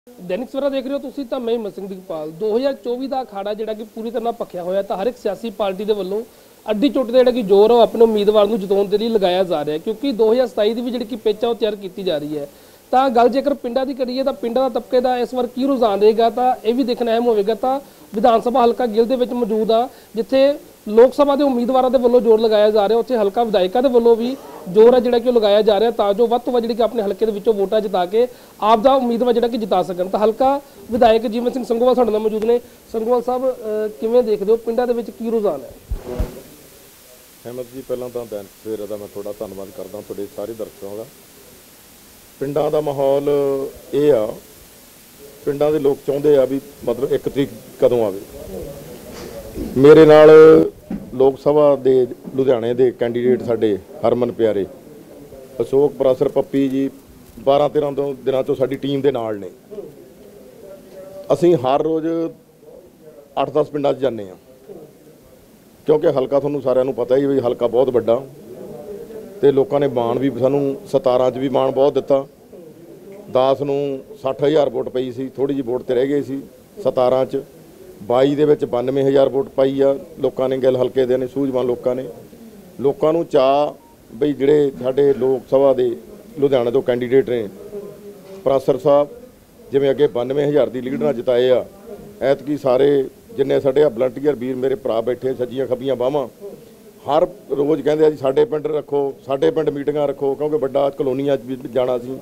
दैनिक सवेरा देख रहे हो तुसीं तां मैं हिम्मत सिंह दिगपाल 2024 ਦਾ ਅਖਾੜਾ ਜਿਹੜਾ ਕਿ ਪੂਰੀ ਤਰ੍ਹਾਂ ਭਖਿਆ ਹੋਇਆ ਤਾਂ ਹਰ ਇੱਕ ਸਿਆਸੀ ਪਾਰਟੀ ਦੇ ਵੱਲੋਂ ਅੱਡੀ ਚੁੱਟ ਦਾ ਜਿਹੜਾ ਕਿ ਜ਼ੋਰ ਉਹ ਆਪਣੇ ਉਮੀਦਵਾਰ ਨੂੰ ਜਿਤਾਉਣ ਦੇ ਲਈ ਲਗਾਇਆ ਜਾ ਰਿਹਾ ਕਿਉਂਕਿ 2027 ਦੀ ਵੀ ਜਿਹੜੀ ਕਿ ਪੇਚਾ ਉਹ ਤਿਆਰ ਕੀਤੀ ਜਾ ਰਹੀ ਹੈ। ਤਾਂ ਗੱਲ ਜੇਕਰ ਪਿੰਡਾਂ ਦੀ ਕਰੀਏ ਤਾਂ ਪਿੰਡਾਂ ਦਾ ਤਬਕੇ ਦਾ ਇਸ ਵਾਰ ਕੀ ਰੁਝਾਨ ਰਹੇਗਾ ਤਾਂ ਇਹ ਵੀ ਦੇਖਣਾ ਅਹਿਮ ਹੋਵੇਗਾ। ਤਾਂ ਵਿਧਾਨ ਸਭਾ ਹਲਕਾ ਗਿੱਲ ਦੇ ਵਿੱਚ ਮੌਜੂਦ ਆ ਜਿੱਥੇ ਲੋਕ ਸਭਾ ਦੇ ਉਮੀਦਵਾਰਾਂ ਦੇ ਵੱਲੋਂ ਜ਼ੋਰ ਲਗਾਇਆ ਜਾ ਰਿਹਾ, ਉੱਥੇ ਹਲਕਾ ਵਿਧਾਇਕਾਂ ਦੇ ਵੱਲੋਂ ਵੀ ਜ਼ੋਰ ਹੈ ਜਿਹੜਾ ਕਿ ਉਹ ਲਗਾਇਆ ਜਾ ਰਿਹਾ ਤਾਂ ਜੋ ਵੱਧ ਤੋਂ ਵੱਧ ਜਿਹੜੀ ਕਿ ਆਪਣੇ ਹਲਕੇ ਦੇ ਵਿੱਚੋਂ ਵੋਟਾਂ ਜਿਤਾ ਕੇ ਆਪ ਦਾ ਉਮੀਦਵਾਰ ਜਿਹੜਾ ਕਿ ਜਿਤਾ ਸਕਣ। ਤਾਂ ਹਲਕਾ ਵਿਧਾਇਕ ਜੀਵਨ ਸਿੰਘ ਸੰਗੋਵਾਲ ਸਾਡੇ ਨਾਲ ਮੌਜੂਦ ਨੇ। ਸੰਗੋਵਾਲ ਸਾਹਿਬ, ਕਿਵੇਂ ਦੇਖਦੇ ਹੋ ਪਿੰਡਾਂ ਦੇ ਵਿੱਚ ਕੀ ਰੁਝਾਨ ਹੈ? ਅਹਿਮਦ ਜੀ, ਪਹਿਲਾਂ ਤਾਂ ਦਿਨ ਸਵੇਰ ਦਾ ਮੈਂ ਤੁਹਾਡਾ ਧੰਨਵਾਦ ਕਰਦਾ ਤੁਹਾਡੇ ਸਾਰੇ ਦਰਸ਼ਕਾਂ ਦਾ। ਪਿੰਡਾਂ ਦਾ ਮਾਹੌਲ ਇਹ ਆ, ਪਿੰਡਾਂ ਦੇ ਲੋਕ ਚਾਹੁੰਦੇ ਆ ਵੀ ਮਤਲਬ 1 ਤਰੀਕ ਕਦੋਂ ਆਵੇ। ਮੇਰੇ ਨਾਲ ਲੋਕ ਸਭਾ ਦੇ ਲੁਧਿਆਣੇ ਦੇ ਕੈਂਡੀਡੇਟ ਸਾਡੇ ਹਰਮਨ ਪਿਆਰੇ ਅਸ਼ੋਕ ਪਰਾਸਰ ਪੱਪੀ ਜੀ 12-13 ਦਿਨਾਂ ਤੋਂ ਸਾਡੀ ਟੀਮ ਦੇ ਨਾਲ ਨੇ। ਅਸੀਂ ਹਰ ਰੋਜ਼ 8-10 ਪਿੰਡਾਂ 'ਚ ਜਾਂਦੇ ਹਾਂ ਕਿਉਂਕਿ ਹਲਕਾ ਤੁਹਾਨੂੰ ਸਾਰਿਆਂ ਨੂੰ ਪਤਾ ਹੀ ਵੀ ਹਲਕਾ ਬਹੁਤ ਵੱਡਾ ਤੇ ਲੋਕਾਂ ਨੇ ਮਾਣ ਵੀ ਸਾਨੂੰ 17 'ਚ ਵੀ ਮਾਣ ਬਹੁਤ ਦਿੱਤਾ। 10 ਨੂੰ 60,000 ਵੋਟ ਪਈ ਸੀ, ਥੋੜੀ ਜਿਹੀ ਵੋਟ ਤੇ ਰਹਿ ਗਈ ਸੀ। 17 'ਚ 22 ਦੇ ਵਿੱਚ 92,000 ਵੋਟ ਪਾਈ ਆ ਲੋਕਾਂ ਨੇ, ਗਿੱਲ ਹਲਕੇ ਦੇ ਨੇ, ਸੂਝਵਾਨ ਲੋਕਾਂ ਨੇ। ਲੋਕਾਂ ਨੂੰ ਚਾਅ ਬਈ ਜਿਹੜੇ ਸਾਡੇ ਲੋਕ ਸਭਾ ਦੇ ਲੁਧਿਆਣੇ ਤੋਂ ਕੈਂਡੀਡੇਟ ਨੇ ਪਰਾਸਰ ਸਾਹਿਬ, ਜਿਵੇਂ ਅੱਗੇ 92,000 ਦੀ ਲੀਡ ਨਾਲ ਜਿਤਾਏ ਆ, ਐਤਕੀ ਸਾਰੇ ਜਿੰਨੇ ਸਾਡੇ ਆ ਵਲੰਟੀਅਰ ਵੀਰ ਮੇਰੇ ਭਰਾ ਬੈਠੇ ਸੱਜੀਆਂ ਖੱਬੀਆਂ ਬਾਹਾਂ ਹਰ ਰੋਜ਼ ਕਹਿੰਦੇ ਆ ਜੀ ਸਾਡੇ ਪਿੰਡ ਰੱਖੋ, ਸਾਡੇ ਪਿੰਡ ਮੀਟਿੰਗਾਂ ਰੱਖੋ ਕਿਉਂਕਿ ਵੱਡਾ ਕਲੋਨੀਆਂ 'ਚ ਵੀ ਜਾਣਾ ਸੀ।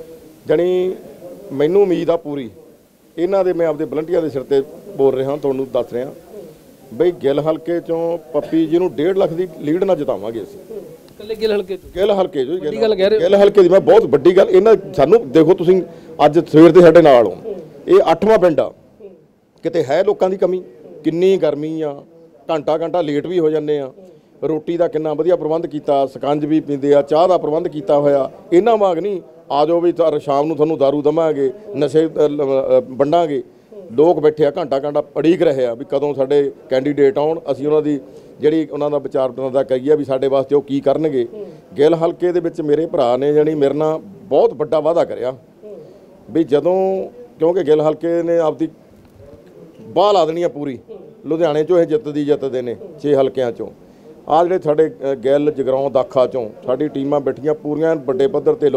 ਜਾਣੀ ਮੈਨੂੰ ਉਮੀਦ ਆ ਪੂਰੀ ਇਹਨਾਂ ਦੇ, ਮੈਂ ਆਪਦੇ ਵਲੰਟੀਅਰ ਦੇ ਸਿਰ ਤੇ ਬੋਲ ਰਿਹਾ, ਤੁਹਾਨੂੰ ਦੱਸ ਰਿਹਾ ਬਈ ਗਿੱਲ ਹਲਕੇ ਚੋਂ ਪੱਪੀ ਜੀ ਨੂੰ 1.5 ਲੱਖ ਦੀ ਲੀਡ ਨਾਲ ਜਿਤਾਵਾਂਗੇ ਅਸੀਂ। ਇਕੱਲੇ ਗਿੱਲ ਹਲਕੇ ਚੋਂ? ਗਿੱਲ ਹਲਕੇ ਚੋਂ, ਗਿੱਲ ਹਲਕੇ ਦੀ ਮੈਂ ਬਹੁਤ ਵੱਡੀ ਗੱਲ ਇਹਨਾਂ ਸਾਨੂੰ ਦੇਖੋ, ਤੁਸੀਂ ਅੱਜ ਸਵੇਰ ਦੇ ਸਾਡੇ ਨਾਲ ਹੋ, ਇਹ 8ਵਾਂ ਪਿੰਡ ਆ। ਕਿਤੇ ਹੈ ਲੋਕਾਂ ਦੀ ਕਮੀ? ਕਿੰਨੀ ਗਰਮੀ ਆ, ਘੰਟਾ ਲੇਟ ਵੀ ਹੋ ਜਾਂਦੇ ਆ। ਰੋਟੀ ਦਾ ਕਿੰਨਾ ਵਧੀਆ ਪ੍ਰਬੰਧ ਕੀਤਾ, ਸਕੰਜ ਵੀ ਪੀਂਦੇ ਆ, ਚਾਹ ਦਾ ਪ੍ਰਬੰਧ ਕੀਤਾ ਹੋਇਆ। ਇਹਨਾਂ ਵਾਂਗ ਨਹੀਂ ਆ ਜਾਓ ਵੀ ਸ਼ਾਮ ਨੂੰ ਤੁਹਾਨੂੰ ਦਾਰੂ ਦਵਾਂਗੇ, ਨਸ਼ੇ ਵੰਡਾਂਗੇ। ਲੋਕ ਬੈਠੇ ਆ ਘੰਟਾ ਉਡੀਕ ਰਹੇ ਆ ਵੀ ਕਦੋਂ ਸਾਡੇ ਕੈਂਡੀਡੇਟ ਆਉਣ, ਅਸੀਂ ਉਹਨਾਂ ਦੀ ਜਿਹੜੀ ਉਹਨਾਂ ਦਾ ਵਿਚਾਰ ਦਾ ਕਰੀਏ ਵੀ ਸਾਡੇ ਵਾਸਤੇ ਉਹ ਕੀ ਕਰਨਗੇ। ਗਿੱਲ ਹਲਕੇ ਦੇ ਵਿੱਚ ਮੇਰੇ ਭਰਾ ਨੇ ਜਾਣੀ ਮੇਰੇ ਨਾਲ ਬਹੁਤ ਵੱਡਾ ਵਾਅਦਾ ਕਰਿਆ ਵੀ ਜਦੋਂ, ਕਿਉਂਕਿ ਗਿੱਲ ਹਲਕੇ ਨੇ ਆਪਦੀ ਬਾਹ ਲਾ ਦੇਣੀ ਆ ਪੂਰੀ, ਲੁਧਿਆਣੇ 'ਚੋਂ ਇਹ ਜਿੱਤਦੇ ਨੇ 6 ਹਲਕਿਆਂ 'ਚੋਂ। ਆ ਜਿਹੜੇ ਸਾਡੇ ਗਿੱਲ, ਜਗਰਾਉਂ, ਦਾਖਾ 'ਚੋਂ ਸਾਡੀ ਟੀਮਾਂ ਬੈਠੀਆਂ ਪੂਰੀਆਂ ਵੱਡੇ ਪੱਧਰ 'ਤੇ।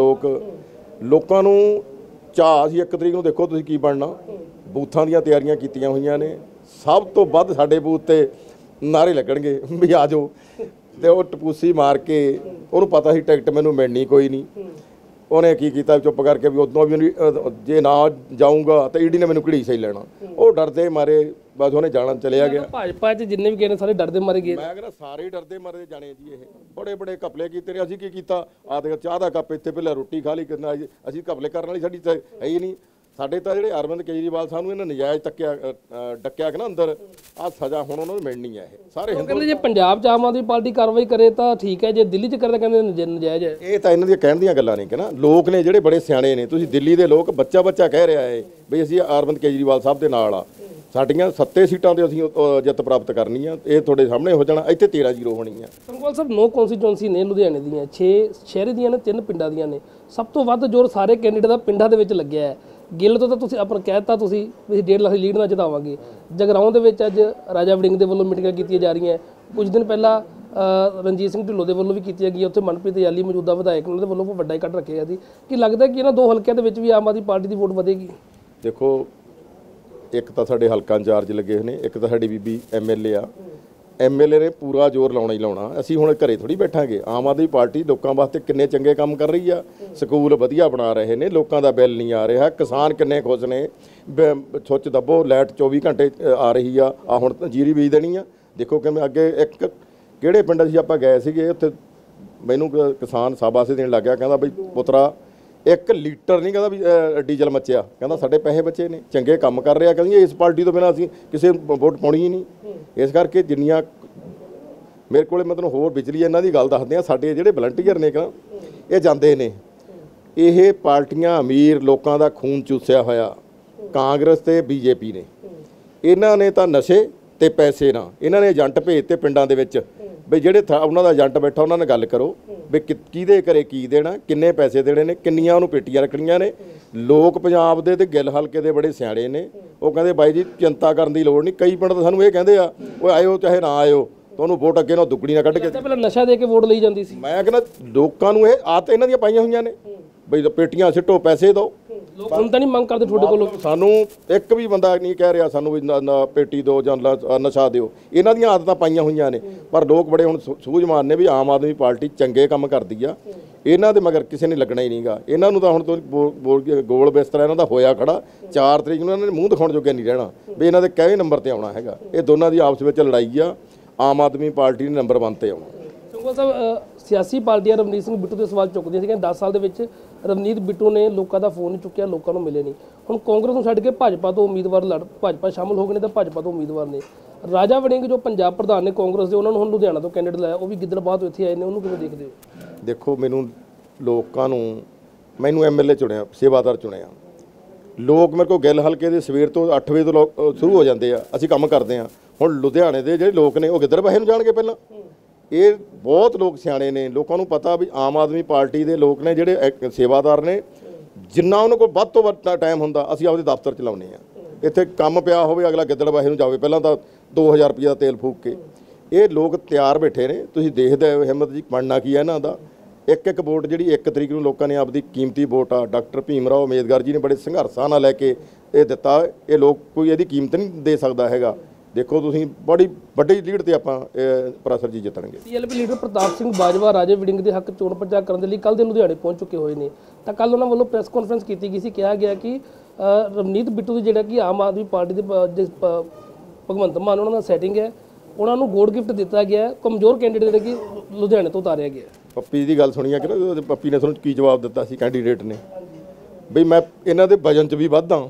ਲੋਕਾਂ ਨੂੰ ਚਾਅ ਸੀ 1 ਤਰੀਕ ਨੂੰ ਦੇਖੋ ਤੁਸੀਂ ਕੀ ਬਣਨਾ। ਬੂਥਾਂ ਦੀਆਂ ਤਿਆਰੀਆਂ ਕੀਤੀਆਂ ਹੋਈਆਂ ਨੇ। ਸਭ ਤੋਂ ਵੱਧ ਸਾਡੇ ਬੂਥ 'ਤੇ ਨਾਅਰੇ ਲੱਗਣਗੇ ਵੀ ਆ ਜਾਓ, ਅਤੇ ਉਹ ਟਪੂਸੀ ਮਾਰ ਕੇ ਉਹਨੂੰ ਪਤਾ ਸੀ ਟਿਕਟ ਮੈਨੂੰ ਮਿਲਣੀ ਕੋਈ ਨਹੀਂ। ਉਹਨੇ ਕੀ ਕੀਤਾ, ਚੁੱਪ ਕਰਕੇ ਵੀ ਉਦੋਂ ਵੀ ਜੇ ਨਾ ਜਾਊਂਗਾ ਤਾਂ ਈਡੀ ਨੇ ਮੈਨੂੰ ਘੜੀਸ ਹੀ ਲੈਣਾ। ਉਹ ਡਰਦੇ ਮਾਰੇ ਬਸ ਉਹਨੇ ਜਾਣਾ, ਚਲਿਆ ਗਿਆ। ਭਾਜਪਾ 'ਚ ਜਿੰਨੇ ਵੀ ਗਏ ਨੇ ਸਾਰੇ ਡਰਦੇ ਮਾਰੇ ਗਏ। ਮੈਂ ਕਹਿੰਦਾ ਸਾਰੇ ਡਰਦੇ ਮਾਰੇ ਜਾਣੇ ਜੀ। ਇਹ ਬੜੇ ਘਪਲੇ ਕੀਤੇ ਨੇ। ਅਸੀਂ ਕੀ ਕੀਤਾ, ਆ ਦੇਖ ਚਾਹ ਦਾ ਕੱਪ ਇੱਥੇ ਪਹਿਲਾਂ ਰੋਟੀ ਖਾ ਲਈ, ਕਿੰਨਾ ਅਸੀਂ ਘਪਲੇ ਕਰਨ ਵਾਲੀ ਸਾਡੀ ਤਾਂ ਹੈ ਹੀ ਨਹੀਂ। ਸਾਡੇ ਤਾਂ ਜਿਹੜੇ ਅਰਵਿੰਦ ਕੇਜਰੀਵਾਲ ਸਾਨੂੰ ਇਹਨਾਂ ਨਜਾਇਜ਼ ਡੱਕਿਆ ਕਿ ਨਾ ਅੰਦਰ, ਆਹ ਸਜ਼ਾ ਹੁਣ ਉਹਨਾਂ ਨੂੰ ਮਿਲਣੀ ਹੈ। ਇਹ ਸਾਰੇ ਕਹਿੰਦੇ ਜੇ ਪੰਜਾਬ 'ਚ ਆਮ ਆਦਮੀ ਪਾਰਟੀ ਕਾਰਵਾਈ ਕਰੇ ਤਾਂ ਠੀਕ ਹੈ, ਜੇ ਦਿੱਲੀ 'ਚ ਕਰਦੇ ਕਹਿੰਦੇ ਨਜਾਇਜ਼ ਹੈ। ਇਹ ਤਾਂ ਇਹਨਾਂ ਦੀਆਂ ਕਹਿਣ ਦੀਆਂ ਗੱਲਾਂ ਨਹੀਂ ਕਿ ਨਾ, ਲੋਕ ਨੇ ਜਿਹੜੇ ਬੜੇ ਸਿਆਣੇ ਨੇ। ਤੁਸੀਂ ਦਿੱਲੀ ਦੇ ਲੋਕ ਬੱਚਾ ਕਹਿ ਰਿਹਾ ਹੈ ਵੀ ਅਸੀਂ ਅਰਵਿੰਦ ਕੇਜਰੀਵਾਲ ਸਾਹਿਬ ਦੇ ਨਾਲ ਆ, ਸਾਡੀਆਂ 7 ਸੀਟਾਂ ਤੇ ਅਸੀਂ ਜਿੱਤ ਪ੍ਰਾਪਤ ਕਰਨੀ ਆ। ਇਹ ਤੁਹਾਡੇ ਸਾਹਮਣੇ ਹੋ ਜਾਣਾ, ਇੱਥੇ 13-0 ਹੋਣੀ ਆ। ਸੰਗੋਵਾਲ ਸਾਹਿਬ, 9 ਕੌਂਸਟੀਚੁਐਂਸੀ ਨੇ ਲੁਧਿਆਣੇ ਦੀਆਂ, 6 ਸ਼ਹਿਰ ਦੀਆਂ ਨੇ, 3 ਪਿੰਡਾਂ ਦੀਆਂ ਨੇ। ਸਭ ਤੋਂ ਵੱਧ ਜ਼ੋਰ ਸਾਰੇ ਕੈਂਡੀਡੇਟ ਦਾ ਪਿੰਡਾਂ ਦੇ ਵਿੱਚ ਲੱਗਿਆ ਹੈ। ਗਿੱਲ ਤੋਂ ਤਾਂ ਤੁਸੀਂ ਆਪਣਾ ਕਹਿਤਾ ਤੁਸੀਂ ਵੀ 1.5 ਲੱਖ ਦੀ ਲੀਡ ਨਾਲ ਜਿਤਾਵਾਂਗੇ। ਜਗਰਾਉਂ ਦੇ ਵਿੱਚ ਅੱਜ ਰਾਜਾ ਵੜਿੰਗ ਦੇ ਵੱਲੋਂ ਮੀਟਿੰਗਾਂ ਕੀਤੀਆਂ ਜਾ ਰਹੀਆਂ। ਕੁਝ ਦਿਨ ਪਹਿਲਾਂ ਰਣਜੀਤ ਸਿੰਘ ਢਿੱਲੋਂ ਦੇ ਵੱਲੋਂ ਵੀ ਕੀਤੀਆਂ ਗਈਆਂ। ਉੱਥੇ ਮਨਪ੍ਰੀਤ ਯਾਲੀ ਮੌਜੂਦਾ ਵਿਧਾਇਕ ਉਹਨਾਂ ਦੇ ਵੱਲੋਂ ਵੱਡਾ ਇਕੱਠ ਰੱਖਿਆ ਗਿਆ ਸੀ। ਕਿ ਲੱਗਦਾ ਕਿ ਇਹਨਾਂ 2 ਹਲਕਿਆਂ ਦੇ ਵਿੱਚ ਵੀ ਆਮ ਆਦਮੀ ਪਾਰਟੀ ਦੀ ਵੋਟ ਵਧੇਗੀ? ਦੇਖੋ, ਇੱਕ ਤਾਂ ਸਾਡੇ ਹਲਕਾ ਇੰਚਾਰਜ ਲੱਗੇ ਹੋਏ ਨੇ, ਇੱਕ ਤਾਂ ਸਾਡੀ ਬੀਬੀ MLA ਆ। MLA ਨੇ ਪੂਰਾ ਜ਼ੋਰ ਲਾਉਣਾ ਹੀ ਲਾਉਣਾ। ਅਸੀਂ ਹੁਣ ਘਰੇ ਥੋੜੀ ਬੈਠਾਂਗੇ। ਆਮ ਆਦਮੀ ਪਾਰਟੀ ਲੋਕਾਂ ਵਾਸਤੇ ਕਿੰਨੇ ਚੰਗੇ ਕੰਮ ਕਰ ਰਹੀ ਆ। ਸਕੂਲ ਵਧੀਆ ਬਣਾ ਰਹੇ ਨੇ, ਲੋਕਾਂ ਦਾ ਬਿੱਲ ਨਹੀਂ ਆ ਰਿਹਾ। ਕਿਸਾਨ ਕਿੰਨੇ ਖੁਸ਼ ਨੇ, ਸੁੱਚ ਦੱਬੋ ਲਾਈਟ 24 ਘੰਟੇ ਆ ਰਹੀ ਆ। ਹੁਣ ਜੀਰੀ ਬੀਜ ਦੇਣੀ ਆ। ਦੇਖੋ ਕਿਵੇਂ ਅੱਗੇ ਇੱਕ ਕਿਹੜੇ ਪਿੰਡ ਅਸੀਂ ਆਪਾਂ ਗਏ ਸੀਗੇ, ਉੱਥੇ ਮੈਨੂੰ ਕਿਸਾਨ ਸ਼ਾਬਾਸ਼ ਦੇਣ ਲੱਗ ਗਿਆ, ਕਹਿੰਦਾ ਬਈ ਪੁੱਤਰਾ 1 ਲੀਟਰ ਨਹੀਂ ਕਹਿੰਦਾ ਵੀ ਡੀਜ਼ਲ ਮੱਚਿਆ, ਕਹਿੰਦਾ ਸਾਡੇ ਪੈਸੇ ਬਚੇ ਨੇ, ਚੰਗੇ ਕੰਮ ਕਰ ਰਿਹਾ। ਕਹਿੰਦੀ ਇਸ ਪਾਰਟੀ ਤੋਂ ਬਿਨਾਂ ਅਸੀਂ ਕਿਸੇ ਵੋਟ ਪਾਉਣੀ ਹੀ ਨਹੀਂ। ਇਸ ਕਰਕੇ ਜਿੰਨੀਆਂ ਮੇਰੇ ਕੋਲੇ ਮੈਂ ਤੁਹਾਨੂੰ ਹੋਰ ਬਿਜਲੀ ਇਹਨਾਂ ਦੀ ਗੱਲ ਦੱਸਦੇ ਆ, ਸਾਡੇ ਜਿਹੜੇ ਵਲੰਟੀਅਰ ਨੇ ਕਿ ਇਹ ਜਾਂਦੇ ਨੇ, ਇਹ ਪਾਰਟੀਆਂ ਅਮੀਰ ਲੋਕਾਂ ਦਾ ਖੂਨ ਚੂਸਿਆ ਹੋਇਆ ਕਾਂਗਰਸ ਤੇ BJP ਨੇ। ਇਹਨਾਂ ਨੇ ਤਾਂ ਨਸ਼ੇ ਤੇ ਪੈਸੇ ਨਾਲ ਇਹਨਾਂ ਨੇ ਏਜੰਟ ਭੇਜਤੇ ਪਿੰਡਾਂ ਦੇ ਵਿੱਚ ਵੀ ਜਿਹੜੇ ਉਹਨਾਂ ਦਾ ਏਜੰਟ ਬੈਠਾ ਉਹਨਾਂ ਨਾਲ ਗੱਲ ਕਰੋ ਵੀ ਕਿਹਦੇ ਘਰੇ ਕੀ ਦੇਣਾ, ਕਿੰਨੇ ਪੈਸੇ ਦੇਣੇ ਨੇ, ਕਿੰਨੀਆਂ ਉਹਨੂੰ ਪੇਟੀਆਂ ਰੱਖਣੀਆਂ ਨੇ। ਲੋਕ ਪੰਜਾਬ ਦੇ ਤੇ ਗਿੱਲ ਹਲਕੇ ਦੇ ਬੜੇ ਸਿਆਣੇ ਨੇ, ਉਹ ਕਹਿੰਦੇ ਬਾਈ ਜੀ ਚਿੰਤਾ ਕਰਨ ਦੀ ਲੋੜ ਨਹੀਂ। ਕਈ ਪਿੰਡ ਤਾਂ ਸਾਨੂੰ ਇਹ ਕਹਿੰਦੇ ਆ, ਉਹ ਆਇਓ ਚਾਹੇ ਨਾ ਆਇਓ, ਤੁਹਾਨੂੰ ਵੋਟ ਅੱਗੇ ਨਾਲ ਦੁੱਗਣੀ ਨਾ ਕੱਢ ਕੇ। ਪਹਿਲਾਂ ਨਸ਼ਾ ਦੇ ਕੇ ਵੋਟ ਲਈ ਜਾਂਦੀ ਸੀ। ਮੈਂ ਕਹਿੰਦਾ ਲੋਕਾਂ ਨੂੰ ਇਹ ਆਦਤ ਇਹਨਾਂ ਦੀਆਂ ਪਾਈਆਂ ਹੋਈਆਂ ਨੇ, ਬਈ ਪੇਟੀਆਂ ਸਿੱਟੋ, ਪੈਸੇ ਦਿਓ। ਲੋਕ ਹੁਣ ਤਾਂ ਨਹੀਂ ਮੰਗ ਕਰਦੇ ਤੁਹਾਡੇ ਕੋਲੋਂ। ਸਾਨੂੰ ਇੱਕ ਵੀ ਬੰਦਾ ਨਹੀਂ ਕਹਿ ਰਿਹਾ ਸਾਨੂੰ ਵੀ ਪੇਟੀ ਦਿਓ ਜਾਂ ਨਸ਼ਾ ਦਿਓ। ਇਹਨਾਂ ਦੀਆਂ ਆਦਤਾਂ ਪਾਈਆਂ ਹੋਈਆਂ ਨੇ, ਪਰ ਲੋਕ ਬੜੇ ਹੁਣ ਸੂਝਵਾਨ ਨੇ ਵੀ ਆਮ ਆਦਮੀ ਪਾਰਟੀ ਚੰਗੇ ਕੰਮ ਕਰਦੀ ਆ। ਇਹਨਾਂ ਦੇ ਮਗਰ ਕਿਸੇ ਨੇ ਲੱਗਣਾ ਹੀ ਨਹੀਂਗਾ। ਇਹਨਾਂ ਨੂੰ ਤਾਂ ਹੁਣ ਗੋਲ ਬਿਸਤਰਾ ਇਹਨਾਂ ਦਾ ਹੋਇਆ ਖੜਾ। 4 ਤਰੀਕ ਨੂੰ ਇਹਨਾਂ ਨੇ ਮੂੰਹ ਦਿਖਾਉਣ ਜੋਗੇ ਨਹੀਂ ਰਹਿਣਾ ਵੀ ਇਹਨਾਂ ਦੇ ਕਿਹੜੇ ਨੰਬਰ ਤੇ ਆਉਣਾ ਹੈਗਾ। ਇਹ ਦੋਨਾਂ ਦੀ ਆਪਸ ਵਿੱਚ ਲੜਾਈ ਆ। ਆਮ ਆਦਮੀ ਪਾਰਟੀ ਨੇ ਨੰਬਰ 1 ਤੇ ਆਉਣਾ। ਸੰਗਵਾਲ ਸਾਹਿਬ, ਸਿਆਸੀ ਪਾਰਟੀਆਂ ਰਵਨੀਤ ਸਿੰਘ ਬਿੱਟੂ ਦੇ ਸਵਾਲ ਚੁੱਕਦੀਆਂ ਸੀਗੀਆਂ। 10 ਸਾਲ ਦੇ ਵਿੱਚ ਰਵਨੀਤ ਬਿੱਟੂ ਨੇ ਲੋਕਾਂ ਦਾ ਫੋਨ ਨਹੀਂ ਚੁੱਕਿਆ, ਲੋਕਾਂ ਨੂੰ ਮਿਲੇ ਨਹੀਂ। ਹੁਣ ਕਾਂਗਰਸ ਨੂੰ ਛੱਡ ਕੇ ਭਾਜਪਾ ਤੋਂ ਉਮੀਦਵਾਰ ਭਾਜਪਾ ਸ਼ਾਮਲ ਹੋ ਗਏ ਨੇ ਤਾਂ ਭਾਜਪਾ ਤੋਂ ਉਮੀਦਵਾਰ ਨੇ। ਰਾਜਾ ਵੜਿੰਗ ਜੋ ਪੰਜਾਬ ਪ੍ਰਧਾਨ ਨੇ ਕਾਂਗਰਸ ਦੇ, ਉਹਨਾਂ ਨੂੰ ਹੁਣ ਲੁਧਿਆਣਾ ਤੋਂ ਕੈਂਡੀਡੇਟ ਲਾਇਆ, ਉਹ ਵੀ ਗਿੱਦੜਬਾਹ ਤੋਂ ਇੱਥੇ ਆਏ ਨੇ। ਉਹਨੂੰ ਕਿਵੇਂ ਦੇਖਦੇ ਹੋ? ਦੇਖੋ, ਮੈਨੂੰ ਐਮਐਲਏ ਚੁਣਿਆ, ਸੇਵਾਦਾਰ ਚੁਣਿਆ। ਲੋਕ ਮੇਰੇ ਕੋਲ ਗਿੱਲ ਹਲਕੇ ਦੇ ਸਵੇਰ ਤੋਂ 8 ਵਜੇ ਤੋਂ ਸ਼ੁਰੂ ਹੋ ਜਾਂਦੇ ਆ, ਅਸੀਂ ਕੰਮ ਕਰਦੇ ਆ। ਹੁਣ ਲੁਧਿਆਣੇ ਦੇ ਜਿਹੜੇ ਲੋਕ ਨੇ ਉਹ ਗਿੱਦੜਬਾਹੇ ਨੂੰ ਜਾਣਗੇ ਪਹਿਲਾਂ। ਇਹ ਬਹੁਤ ਲੋਕ ਸਿਆਣੇ ਨੇ, ਲੋਕਾਂ ਨੂੰ ਪਤਾ ਵੀ ਆਮ ਆਦਮੀ ਪਾਰਟੀ ਦੇ ਲੋਕ ਨੇ ਜਿਹੜੇ ਸੇਵਾਦਾਰ ਨੇ, ਜਿੰਨਾ ਉਹਨਾਂ ਕੋਲ ਵੱਧ ਤੋਂ ਵੱਧ ਟਾਈਮ ਹੁੰਦਾ ਅਸੀਂ ਆਪਦੇ ਦਫ਼ਤਰ ਚ ਲਾਉਂਦੇ ਆ। ਇੱਥੇ ਕੰਮ ਪਿਆ ਹੋਵੇ, ਅਗਲਾ ਗਿੱਦੜਬਾਹੇ ਨੂੰ ਜਾਵੇ, ਪਹਿਲਾਂ ਤਾਂ 2000 ਰੁਪਏ ਦਾ ਤੇਲ ਫੂਕ ਕੇ। ਇਹ ਲੋਕ ਤਿਆਰ ਬੈਠੇ ਨੇ, ਤੁਸੀਂ ਦੇਖਦੇ ਹੋ ਹਿੰਮਤ ਜੀ ਬਣਨਾ ਕੀ ਹੈ ਇਹਨਾਂ ਦਾ। ਇੱਕ ਵੋਟ ਜਿਹੜੀ 1 ਤਰੀਕ ਨੂੰ ਲੋਕਾਂ ਨੇ ਆਪਦੀ ਕੀਮਤੀ ਵੋਟ ਆ ਡਾਕਟਰ ਭੀਮ ਰਾਓ ਅੰਬੇਦਕਰ ਜੀ ਨੇ ਬੜੇ ਸੰਘਰਸ਼ਾਂ ਨਾਲ ਲੈ ਕੇ ਇਹ ਦਿੱਤਾ। ਇਹ ਲੋਕ ਕੋਈ ਇਹਦੀ ਕੀਮਤ ਨਹੀਂ ਦੇ ਸਕਦਾ ਹੈਗਾ। ਦੇਖੋ ਤੁਸੀਂ ਬੜੀ ਵੱਡੀ ਲੀਡ ਤੇ ਆਪਾਂ ਪ੍ਰੋਫੈਸਰ ਜੀ ਜਿੱਤਣਗੇ। ਟੀਐਲਪੀ ਲੀਡਰ ਪ੍ਰਤਾਪ ਸਿੰਘ ਬਾਜਵਾ ਰਾਜੇ ਵੜਿੰਗ ਦੇ ਹੱਕ ਚੋਣ ਪ੍ਰਚਾਰ ਕਰਨ ਦੇ ਲਈ ਕੱਲ੍ਹ ਦੇ ਲੁਧਿਆਣੇ ਪਹੁੰਚ ਚੁੱਕੇ ਹੋਏ ਨੇ। ਤਾਂ ਕੱਲ੍ਹ ਉਹਨਾਂ ਵੱਲੋਂ ਪ੍ਰੈਸ ਕਾਨਫਰੰਸ ਕੀਤੀ ਗਈ ਸੀ। ਕਿਹਾ ਗਿਆ ਕਿ ਰਵਨੀਤ ਬਿੱਟੂ ਦੀ ਜਿਹੜਾ ਕਿ ਆਮ ਆਦਮੀ ਪਾਰਟੀ ਦੇ ਭਗਵੰਤ ਮਾਨ ਉਹਨਾਂ ਦਾ ਸੈਟਿੰਗ ਹੈ, ਉਹਨਾਂ ਨੂੰ ਗੋਲਡ ਗਿਫਟ ਦਿੱਤਾ ਗਿਆ। ਕਮਜ਼ੋਰ ਕੈਂਡੀਡੇਟ ਜਿਹੜੇ ਕਿ ਲੁਧਿਆਣੇ ਤੋਂ ਉਤਾਰਿਆ ਗਿਆ। ਪੱਪੀ ਦੀ ਗੱਲ ਸੁਣੀ ਆ ਕਿ ਪੱਪੀ ਨੇ ਤੁਹਾਨੂੰ ਕੀ ਜਵਾਬ ਦਿੱਤਾ ਸੀ ਕੈਂਡੀਡੇਟ ਨੇ, ਬਈ ਮੈਂ ਇਹਨਾਂ ਦੇ ਵਜਨ 'ਚ ਵੀ ਵੱਧਦਾ।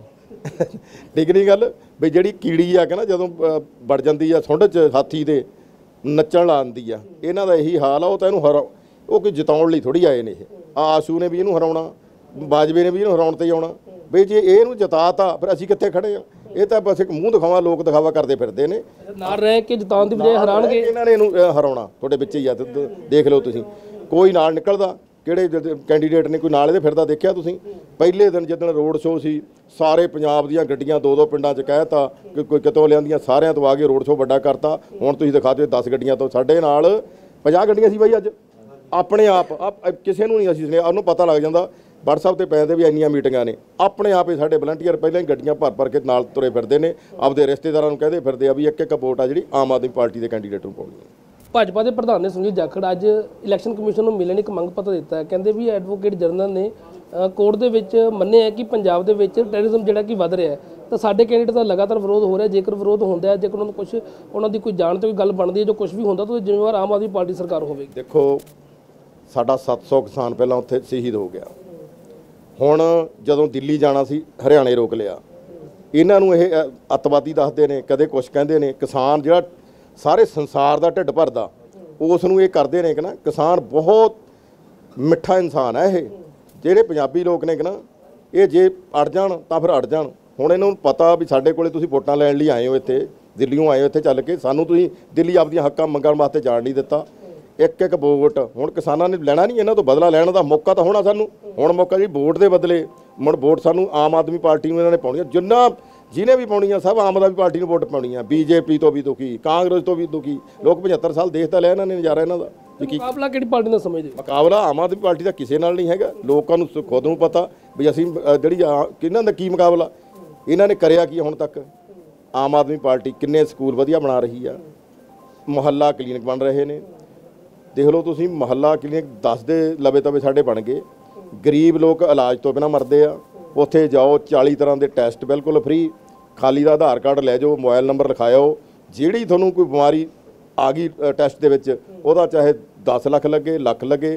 ਠੀਕ ਨਹੀਂ ਗੱਲ? ਬਈ ਜਿਹੜੀ ਕੀੜੀ ਆ ਕਿ ਨਾ ਜਦੋਂ ਵੜ ਜਾਂਦੀ ਆ ਸੁੰਡ 'ਚ ਹਾਥੀ ਦੇ ਨੱਚਣ ਲਾਉਂਦੀ ਆ, ਇਹਨਾਂ ਦਾ ਇਹੀ ਹਾਲ ਆ। ਉਹ ਤਾਂ ਇਹਨੂੰ ਉਹ ਕੋਈ ਜਿਤਾਉਣ ਲਈ ਥੋੜੀ ਆਏ ਨੇ। ਇਹ ਆਸ਼ੂ ਨੇ ਵੀ ਇਹਨੂੰ ਹਰਾਉਣਾ, ਬਾਜਵੇ ਨੇ ਵੀ ਇਹਨੂੰ ਹਰਾਉਣ ਤੇ ਆਉਣਾ। ਬਈ ਜੇ ਇਹਨੂੰ ਜਿਤਾਤਾ ਫਿਰ ਅਸੀਂ ਕਿੱਥੇ ਖੜੇ ਆ? ਇਹ ਤਾਂ ਬਸ ਇੱਕ ਮੂੰਹ ਦਿਖਾਵਾ, ਲੋਕ ਦਿਖਾਵਾ ਕਰਦੇ ਫਿਰਦੇ ਨੇ। ਨਾਲ ਰਹਿ ਕੇ ਜਿਤਾਉਣ ਦੀ ਬਜਾਏ ਹਰਾਣਗੇ। ਇਹਨਾਂ ਨੇ ਇਹਨੂੰ ਹਰਾਉਣਾ ਤੁਹਾਡੇ ਵਿੱਚ ਹੀ ਆ। ਦੇਖ ਲਓ ਤੁਸੀਂ, ਕੋਈ ਨਾਲ ਨਿਕਲਦਾ, ਕਿਹੜੇ ਕੈਂਡੀਡੇਟ ਨੇ ਕੋਈ ਨਾਲ ਇਹਦੇ ਫਿਰਦਾ ਦੇਖਿਆ ਤੁਸੀਂ? ਪਹਿਲੇ ਦਿਨ ਜਿੱਦਣ ਰੋਡ ਸ਼ੋਅ ਸੀ, ਸਾਰੇ ਪੰਜਾਬ ਦੀਆਂ ਗੱਡੀਆਂ 2-2 ਪਿੰਡਾਂ 'ਚ ਕਹਿਤਾ ਕਿ ਕੋਈ ਕਿਤੋਂ ਲਿਆਂਦੀਆਂ, ਸਾਰਿਆਂ ਤੋਂ ਆ ਕੇ ਰੋਡ ਸ਼ੋਅ ਵੱਡਾ ਕਰਤਾ। ਹੁਣ ਤੁਸੀਂ ਦਿਖਾ ਦਿਓ 10 ਗੱਡੀਆਂ ਤੋਂ, ਸਾਡੇ ਨਾਲ 50 ਗੱਡੀਆਂ ਸੀ ਬਾਈ ਅੱਜ। ਆਪਣੇ ਆਪ ਕਿਸੇ ਨੂੰ ਨਹੀਂ ਅਸੀਂ ਸੁਣਿਆ, ਉਹਨੂੰ ਪਤਾ ਲੱਗ ਜਾਂਦਾ WhatsApp ਤੇ ਪੈਂਦੇ ਵੀ ਇੰਨੀਆਂ ਮੀਟਿੰਗਾਂ ਨੇ। ਆਪਣੇ ਆਪ ਹੀ ਸਾਡੇ ਵਲੰਟੀਅਰ ਪਹਿਲਾਂ ਹੀ ਗੱਡੀਆਂ ਭਰ ਕੇ ਨਾਲ ਤੁਰੇ ਫਿਰਦੇ ਨੇ, ਆਪਦੇ ਰਿਸ਼ਤੇਦਾਰਾਂ ਨੂੰ ਕਹਿੰਦੇ ਫਿਰਦੇ ਆ ਵੀ ਇੱਕ ਵੋਟ ਆ ਜਿਹੜੀ ਆਮ ਆਦਮੀ ਪਾਰਟੀ ਦੇ ਕੈਂਡੀਡੇਟ ਨੂੰ ਪਾਉਣੀ ਹੈ। ਭਾਜਪਾ ਦੇ ਪ੍ਰਧਾਨ ਨੇ ਸੁਨੀਲ ਜਾਖੜ ਅੱਜ ਇਲੈਕਸ਼ਨ ਕਮਿਸ਼ਨ ਨੂੰ ਮਿਲਣ ਇੱਕ ਮੰਗ ਪੱਤਰ ਦਿੱਤਾ ਹੈ। ਕਹਿੰਦੇ ਵੀ ਐਡਵੋਕੇਟ ਜਨਰਲ ਨੇ ਕੋਰਟ ਦੇ ਵਿੱਚ ਮੰਨਿਆ ਕਿ ਪੰਜਾਬ ਦੇ ਵਿੱਚ ਟੈਰਰਿਜ਼ਮ ਜਿਹੜਾ ਕਿ ਵੱਧ ਰਿਹਾ ਹੈ, ਤਾਂ ਸਾਡੇ ਕੈਂਡੀਡੇਟ ਦਾ ਲਗਾਤਾਰ ਵਿਰੋਧ ਹੋ ਰਿਹਾ। ਜੇਕਰ ਵਿਰੋਧ ਹੁੰਦਾ ਹੈ, ਜੇਕਰ ਉਹਨਾਂ ਨੂੰ ਉਹਨਾਂ ਦੀ ਕੋਈ ਜਾਣ ਤੇ ਕੋਈ ਗੱਲ ਬਣਦੀ ਹੈ, ਜੋ ਕੁਝ ਵੀ ਹੁੰਦਾ ਤਾਂ ਜ਼ਿੰਮੇਵਾਰ ਆਮ ਆਦਮੀ ਪਾਰਟੀ ਸਰਕਾਰ ਹੋਵੇਗੀ। ਦੇਖੋ, ਸਾਡਾ 700 ਕਿਸਾਨ ਪਹਿਲਾਂ ਉੱਥੇ ਸ਼ਹੀਦ ਹੋ ਗਿਆ। ਹੁਣ ਜਦੋਂ ਦਿੱਲੀ ਜਾਣਾ ਸੀ, ਹਰਿਆਣੇ ਰੋਕ ਲਿਆ। ਇਹਨਾਂ ਨੂੰ ਇਹ ਅੱਤਵਾਦੀ ਦੱਸਦੇ ਨੇ, ਕਦੇ ਕੁਛ ਕਹਿੰਦੇ ਨੇ। ਕਿਸਾਨ ਜਿਹੜਾ ਸਾਰੇ ਸੰਸਾਰ ਦਾ ਢਿੱਡ ਭਰਦਾ, ਉਸ ਨੂੰ ਇਹ ਕਰਦੇ ਨੇ ਕਿ ਨਾ ਕਿਸਾਨ ਬਹੁਤ ਮਿੱਠਾ ਇਨਸਾਨ ਹੈ। ਇਹ ਜਿਹੜੇ ਪੰਜਾਬੀ ਲੋਕ ਨੇ ਕਿ ਨਾ, ਇਹ ਜੇ ਅੜ ਜਾਣ ਤਾਂ ਫਿਰ ਅੜ ਜਾਣ। ਹੁਣ ਇਹਨਾਂ ਨੂੰ ਪਤਾ ਵੀ ਸਾਡੇ ਕੋਲੇ ਤੁਸੀਂ ਵੋਟਾਂ ਲੈਣ ਲਈ ਆਏ ਹੋ, ਇੱਥੇ ਦਿੱਲੀੋਂ ਆਏ ਹੋ, ਇੱਥੇ ਚੱਲ ਕੇ ਸਾਨੂੰ ਤੁਸੀਂ ਦਿੱਲੀ ਆਪਦੀਆਂ ਹੱਕਾਂ ਮੰਗਣ ਵਾਸਤੇ ਜਾਣ ਨਹੀਂ ਦਿੱਤਾ। ਇੱਕ ਵੋਟ ਹੁਣ ਕਿਸਾਨਾਂ ਨੇ ਲੈਣਾ ਨਹੀਂ, ਇਹਨਾਂ ਤੋਂ ਬਦਲਾ ਲੈਣ ਦਾ ਮੌਕਾ ਤਾਂ ਹੋਣਾ ਸਾਨੂੰ। ਹੁਣ ਮੌਕਾ ਜੀ ਵੋਟ ਦੇ ਬਦਲੇ, ਹੁਣ ਵੋਟ ਸਾਨੂੰ ਆਮ ਆਦਮੀ ਪਾਰਟੀ ਨੂੰ ਇਹਨਾਂ ਨੇ ਪਾਉਣੀ ਆ। ਜਿਹਨੇ ਵੀ ਪਾਉਣੀ ਆ ਸਭ ਆਮ ਆਦਮੀ ਪਾਰਟੀ ਨੂੰ ਵੋਟ ਪਾਉਣੀ ਆ। ਬੀਜੇਪੀ ਤੋਂ ਵੀ ਦੁਖੀ, ਕਾਂਗਰਸ ਤੋਂ ਵੀ ਦੁਖੀ ਲੋਕ। 75 ਸਾਲ ਦੇਖ ਤਾਂ ਲਿਆ ਇਹਨਾਂ ਨੇ, ਨਜ਼ਾਰਾ ਇਹਨਾਂ ਦਾ। ਮੁਕਾਬਲਾ ਕਿਹੜੀ ਪਾਰਟੀ ਨਾਲ ਸਮਝਦੇ? ਮੁਕਾਬਲਾ ਆਮ ਆਦਮੀ ਪਾਰਟੀ ਦਾ ਕਿਸੇ ਨਾਲ ਨਹੀਂ ਹੈਗਾ। ਲੋਕਾਂ ਨੂੰ ਖੁਦ ਨੂੰ ਪਤਾ ਵੀ ਅਸੀਂ ਜਿਹੜੀ ਕਿਹਨਾਂ ਦਾ ਕੀ ਮੁਕਾਬਲਾ। ਇਹਨਾਂ ਨੇ ਕਰਿਆ ਕੀ ਹੁਣ ਤੱਕ? ਆਮ ਆਦਮੀ ਪਾਰਟੀ ਕਿੰਨੇ ਸਕੂਲ ਵਧੀਆ ਬਣਾ ਰਹੀ ਆ, ਮੁਹੱਲਾ ਕਲੀਨਿਕ ਬਣ ਰਹੇ ਨੇ। ਦੇਖ ਲਓ ਤੁਸੀਂ, ਮੁਹੱਲਾ ਕਲੀਨਿਕ 10 ਦੇ ਲਵੇ ਤਵੇ ਸਾਡੇ ਬਣ ਗਏ। ਗਰੀਬ ਲੋਕ ਇਲਾਜ ਤੋਂ ਬਿਨਾਂ ਮਰਦੇ ਆ। ਉੱਥੇ ਜਾਓ, 40 ਤਰ੍ਹਾਂ ਦੇ ਟੈਸਟ ਬਿਲਕੁਲ ਫ੍ਰੀ। ਖਾਲੀ ਦਾ ਆਧਾਰ ਕਾਰਡ ਲੈ ਜਾਓ, ਮੋਬਾਈਲ ਨੰਬਰ ਲਿਖਾਇਓ। ਜਿਹੜੀ ਤੁਹਾਨੂੰ ਕੋਈ ਬਿਮਾਰੀ ਆ ਗਈ ਟੈਸਟ ਦੇ ਵਿੱਚ, ਉਹਦਾ ਚਾਹੇ 10 ਲੱਖ ਲੱਗੇ, ਲੱਖ ਲੱਗੇ,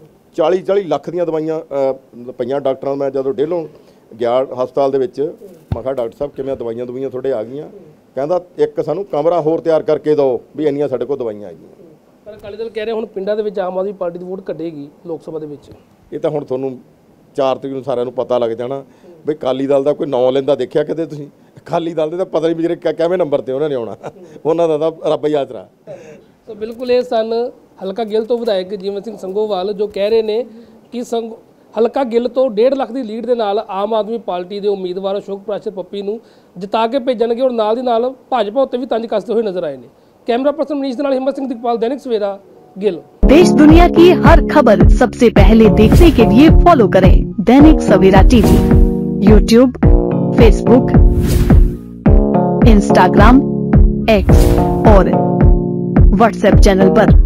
40 ਲੱਖ ਦੀਆਂ ਦਵਾਈਆਂ ਪਈਆਂ। ਡਾਕਟਰਾਂ ਮੈਂ ਜਦੋਂ ਡੇਲੋਂ ਗਿਆ ਹਸਪਤਾਲ ਦੇ ਵਿੱਚ, ਮੈਂ ਕਿਹਾ ਡਾਕਟਰ ਸਾਹਿਬ ਕਿਵੇਂ ਦਵਾਈਆਂ ਤੁਹਾਡੇ ਆ ਗਈਆਂ? ਕਹਿੰਦਾ ਇੱਕ ਸਾਨੂੰ ਕਮਰਾ ਹੋਰ ਤਿਆਰ ਕਰਕੇ ਦਿਓ ਵੀ ਇੰਨੀਆਂ ਸਾਡੇ ਕੋਲ ਦਵਾਈਆਂ ਆ ਗਈਆਂ। ਪਰ ਅਕਾਲੀ ਦਲ ਕਹਿ ਰਿਹਾ ਹੁਣ ਪਿੰਡਾਂ ਦੇ ਵਿੱਚ ਆਮ ਆਦਮੀ ਪਾਰਟੀ ਦੀ ਵੋਟ ਘਟੇਗੀ ਲੋਕ ਸਭਾ ਦੇ ਵਿੱਚ। ਇਹ ਤਾਂ ਹੁਣ ਤੁਹਾਨੂੰ 4 ਤਰੀਕ ਨੂੰ ਸਾਰਿਆਂ ਨੂੰ ਪਤਾ ਲੱਗ ਜਾਣਾ ਵੀ ਅਕਾਲੀ ਦਲ ਦਾ ਕੋਈ ਨਾਂ ਲੈਂਦਾ ਦੇਖਿਆ ਕਿਤੇ ਤੁਸੀਂ? ਅਕਾਲੀ ਦਲ ਦੇ ਤਾਂ ਪਤਾ ਨਹੀਂ ਵੀ ਜਿਹੜੇ ਕਿਵੇਂ ਨੰਬਰ ਤੇ ਉਹਨਾਂ ਨੇ ਆਉਣਾ। ਉਹਨਾਂ ਦਾ ਤਾਂ ਰੱਬ ਹੀ ਆਸਰਾ। ਸੋ ਬਿਲਕੁਲ ਇਹ ਸਨ ਹਲਕਾ ਗਿੱਲ ਤੋਂ ਵਿਧਾਇਕ ਜੀਵਨ ਸਿੰਘ ਸੰਗੋਵਾਲ ਜੋ ਕਹਿ ਰਹੇ ਨੇ ਕਿ ਹਲਕਾ ਗਿੱਲ ਤੋਂ 1.5 ਲੱਖ ਦੀ ਲੀਡ ਦੇ ਨਾਲ ਆਮ ਆਦਮੀ ਪਾਰਟੀ ਦੇ ਉਮੀਦਵਾਰ ਅਸ਼ੋਕ ਪ੍ਰਾਸ਼ਰ ਪੱਪੀ ਨੂੰ ਜਿਤਾ ਕੇ ਭੇਜਣਗੇ ਔਰ ਨਾਲ ਦੀ ਨਾਲ ਭਾਜਪਾ ਉੱਤੇ ਵੀ ਤੰਜ ਕੱਸਦੇ ਹੋਏ ਨਜ਼ਰ ਆਏ ਨੇ। कैमरा पर्सन मनीष के नाल हिम्मत सिंह दिगपाल, दैनिक सवेरा, गिल। देश दुनिया की हर खबर सबसे पहले देखने के लिए फॉलो करें Dainik Savera TV, YouTube, Facebook, Instagram, X और व्हाट्सएप चैनल पर।